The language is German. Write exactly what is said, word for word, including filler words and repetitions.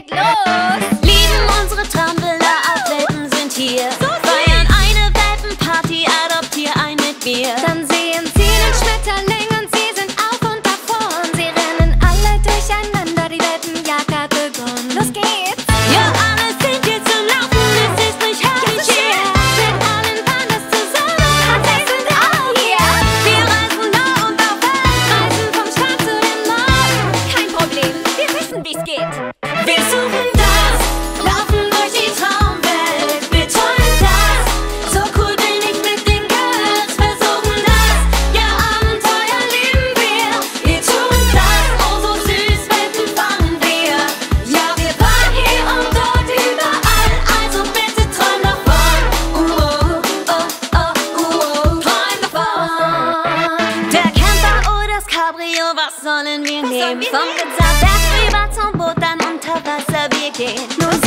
geht los. Lieben unsere Traumvilla, auch Welpen sind hier. So feiern eine Welpenparty, adoptier ein mit mir. Dann sehen sie den Schmetterling und sie sind auf und davon. Sie rennen alle durcheinander, die Welpenjagd hat begonnen. Los geht's! Ja, alle sind jetzt zu laufen, es ist nicht herrlich hier. Mit allen Pandas zusammen, wir sind auch hier. Wir reisen nah und auf Welt, Reisen vom Strand zu den Norden. Kein Problem, wir wissen, wie's geht. wir suchen das, laufen durch die Traumwelt, wir träumen das. So cool bin ich mit den Girls, versuchen das. Ja, Abenteuer lieben wir, wir tun das. Oh, so süß, Welpen fangen wir. Ja, wir waren hier und dort überall, also bitte träum davon. Uh, oh, oh, oh, uh, träum davon. Der Camper oder das Cabrio, was sollen wir nehmen? wir Vom nehmen? Ritzerberg rüber zum Boot, dann unter Wasser wir gehen. Nur